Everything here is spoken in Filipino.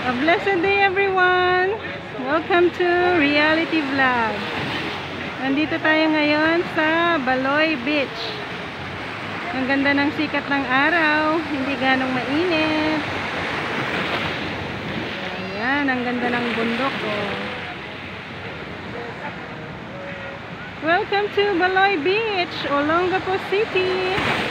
A blessed day everyone! Welcome to Ria-lity vlog. Nandito tayo ngayon sa Baloy Beach. Ang ganda ng sikat ng araw, hindi ganong mainit. Ayan, ang ganda ng bundok oh. Welcome to Baloy Beach, Olongapo City.